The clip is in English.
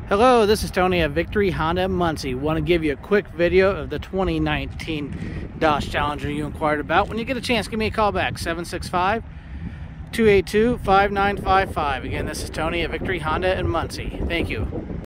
Hello, this is Tony at Victory Honda Muncie. Want to give you a quick video of the 2019 Dodge Challenger you inquired about. When you get a chance, give me a call back, 765-282-5955. Again, this is Tony at Victory Honda in Muncie. Thank you.